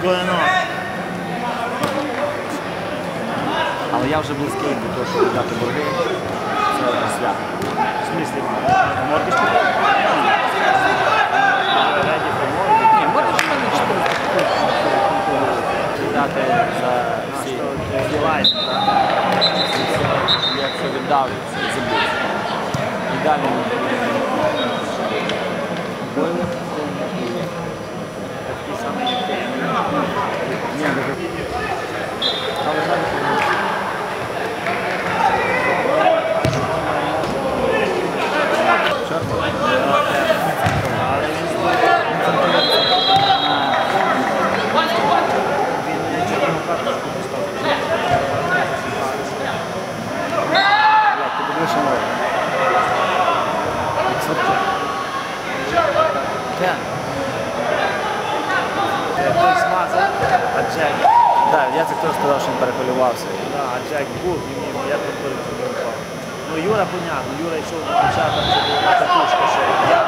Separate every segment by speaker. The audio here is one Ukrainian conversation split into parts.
Speaker 1: Але я вже близький до того, щоб взяти борги. Це свято.
Speaker 2: В смислі? Мордиш ти?
Speaker 1: Ні, мордиш в мене 400 взяти за всі лайни. Я все віддав і забув. І далі бойлер.
Speaker 2: Такі самі, як ти.
Speaker 1: Ні, але навіть так, я це хтось сказав, що він перехвилювався.
Speaker 2: Так, а Джек був, я тут перехвилював. Ну, Юра, понятно, Юра йшов на початок, це була катушка, що я...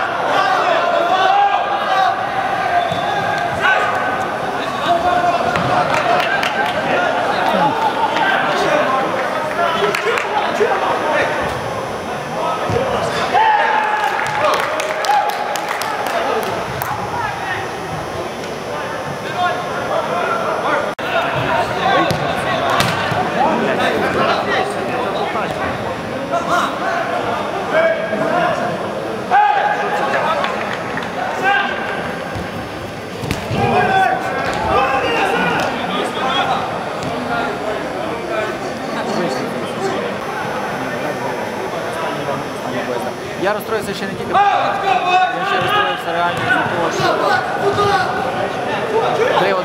Speaker 1: Я розстроївся ще не тільки, я ще розстроївся реально за того, що 3-1.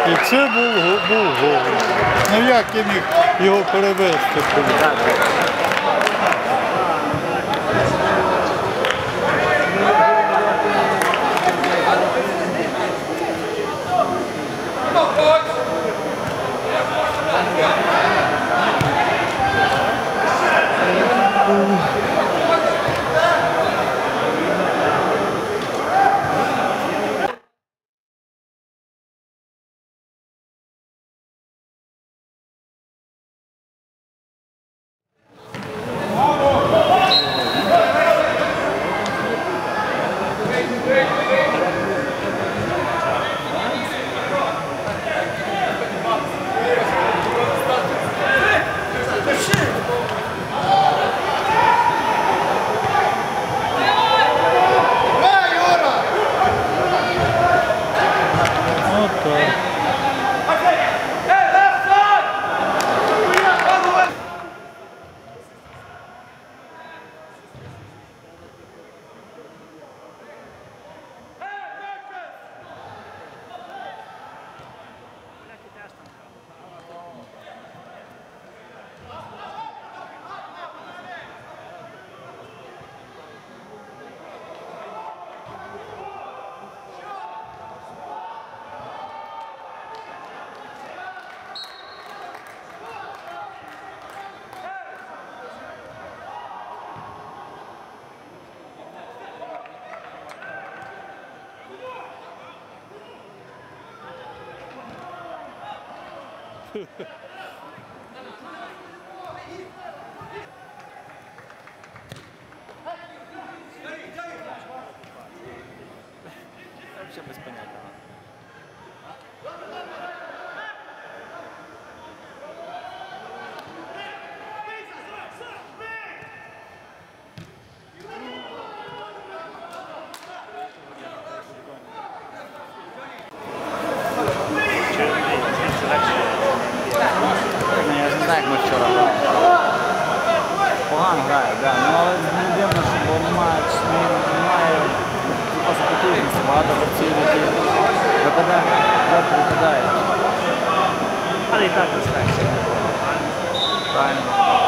Speaker 3: І це був гол. Ну як я міг його перевести?
Speaker 1: Вообще без поняття. Я ж не знаю, як ми вчора грали. Погано грає, да. Ну, але не дивно, що немає запасу потужності, багато гравців, які випадають.
Speaker 2: Але і так не страшно.
Speaker 1: Правильно.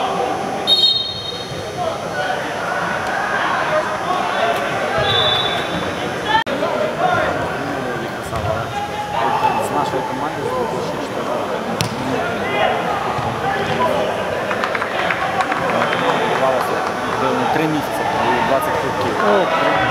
Speaker 1: З нашої команди з 2004 року. Команда 3 місяці, 20 кубків.